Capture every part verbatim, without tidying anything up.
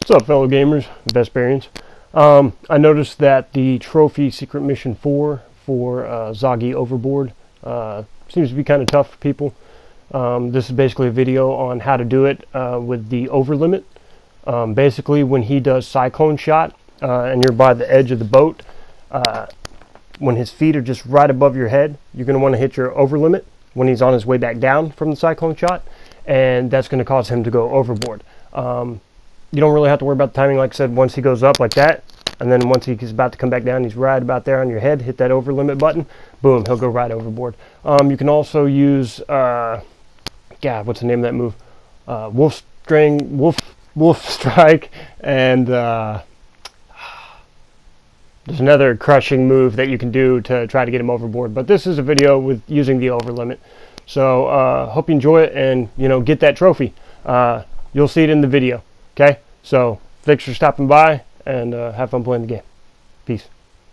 What's up, fellow gamers? Vesperians. Um, I noticed that the trophy secret mission four for uh, Zoggy Overboard uh, seems to be kind of tough for people. Um, this is basically a video on how to do it uh, with the over limit. Um, basically, when he does cyclone shot uh, and you're by the edge of the boat, uh, when his feet are just right above your head, you're going to want to hit your over limit when he's on his way back down from the cyclone shot, and that's going to cause him to go overboard. Um, you don't really have to worry about the timing, like I said. Once he goes up like that, and then once he's about to come back down, he's right about there on your head, hit that over limit button, boom, he'll go right overboard. Um, you can also use, uh, God, what's the name of that move? Uh, wolf string, wolf, wolf strike, and uh, there's another crushing move that you can do to try to get him overboard. But this is a video with using the over limit. So uh, hope you enjoy it and, you know, get that trophy. Uh, you'll see it in the video. Okay, so thanks for stopping by, and uh, have fun playing the game. Peace.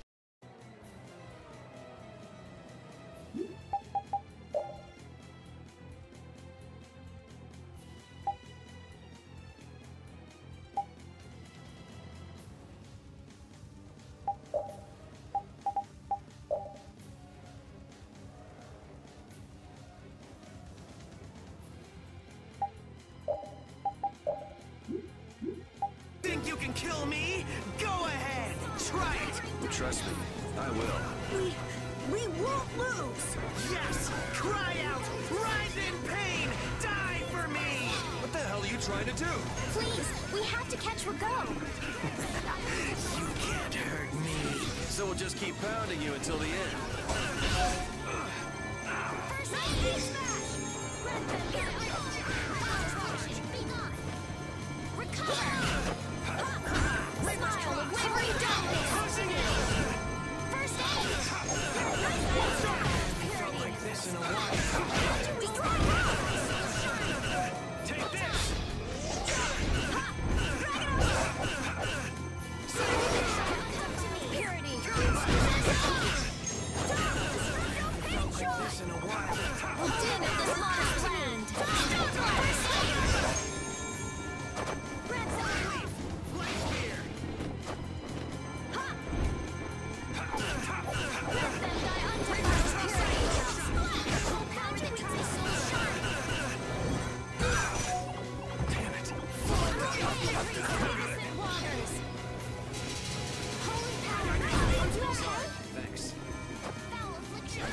Think you can kill me? Go ahead! Try it! Trust me, I will. We... we won't lose! Yes! Cry out! Writhe in pain! Die for me! What the hell are you trying to do? Please, we have to catch Rago. You can't hurt me. So we'll just keep pounding you until the end. First aid smash! Be gone! Recover! Smile, where you Pushing it! First aid! Felt like this in a while. Take this! Purity! Felt like this in a while. Din of this lost land! Red zone! Light spear! Let them die unpunished! Full power that makes us so sharp! Damn it. Innocent waters! Holy power! Do you have help? Thanks. Foul affliction!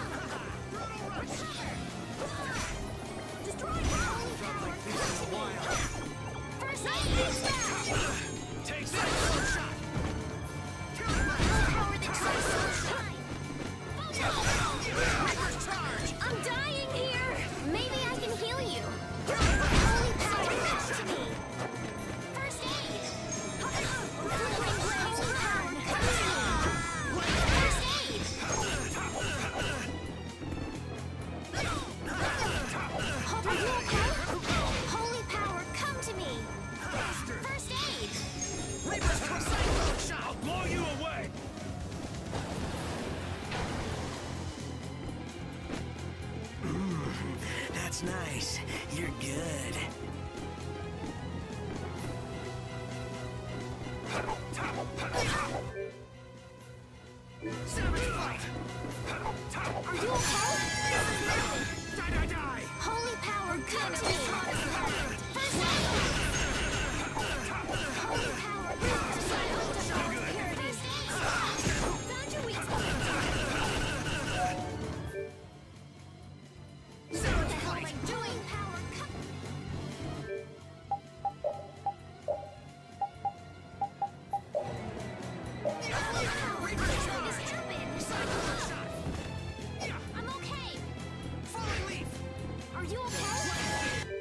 Destroy holy power! This in a while. First aid smash! Take this! Shot! Power that tries so shine! Reverse charge! I'm dying here! Maybe I can heal you! Holy power comes to me! First aid! Flickering blaze of power comes to me! First aid! Hope are you okay? Holy power, come to me! First aid! Reverse cyclone shot! I'll blow you away! That's nice. You're good. Savage fight! Are you okay? Die, die, die! Holy power, come to me! First aid! Holy power, come to me! Purity! Found your weak spot! What the hell am I doing? Power, come... Holy power, this is stupid! I'm okay! Falling leaf! Are you okay?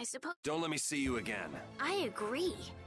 I suppose. Don't let me see you again. I agree.